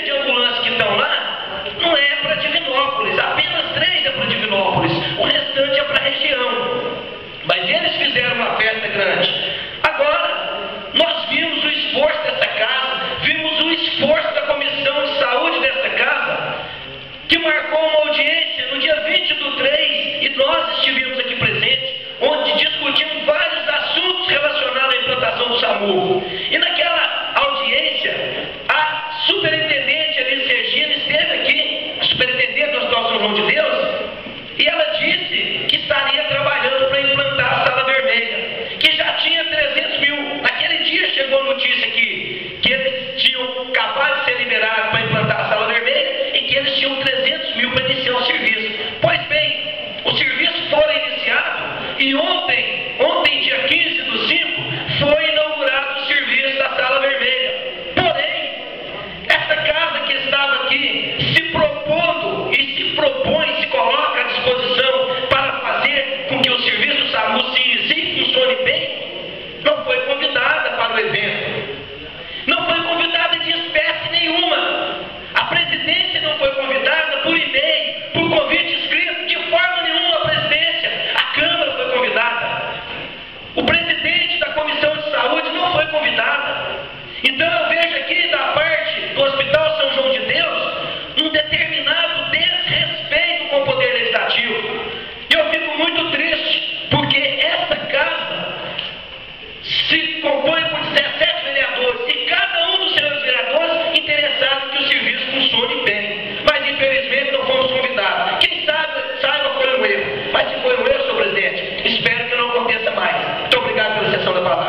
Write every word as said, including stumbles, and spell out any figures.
de ambulância que estão lá não é para Divinópolis, apenas três é para Divinópolis, o restante é para a região. Mas eles fizeram uma festa grande. Agora, nós vimos o esforço dessa casa, vimos o esforço da Comissão de Saúde dessa casa, que marcou uma audiência no dia vinte do três, e nós estivemos aqui presentes, onde discutimos vários assuntos relacionados à implantação do SAMU. E naquela audiência, a superintendente Alice Regina esteve aqui, a superintendente do Hospital São João de Deus, e ela disse que estaria trabalhando para implantar a Sala Vermelha, que já tinha trezentos mil. Naquele dia chegou a notícia aqui, que eles tinham acabado de ser liberados para implantar a Sala Vermelha e que eles tinham trezentos mil para iniciar o serviço. Pois bem, o serviço foi iniciado e ontem, ontem dia quinze do cinco, foi inaugurado o serviço da Sala Vermelha. Porém, essa casa que estava aqui se propondo e se propõe, se coloca à disposição para fazer com que o serviço do SAMU se inicie e funcione bem, não foi convidada para o evento. Não foi convidada de espécie nenhuma. A presidência não foi convidada por e-mail, por convite escrito, de forma nenhuma a presidência. A Câmara foi convidada. O presidente da Comissão de Saúde não foi convidada. Então eu vejo aqui da parte do Hospital São João de Deus um determinado desrespeito com o Poder Legislativo. E eu fico muito triste, porque essa casa se compõe por dezessete vereadores e cada um dos senhores vereadores interessado que o serviço funcione bem. Mas infelizmente não fomos convidados. Quem sabe, saiba foi um erro. Mas se foi um erro, senhor presidente, espero que não aconteça mais. Muito obrigado pela sessão da palavra.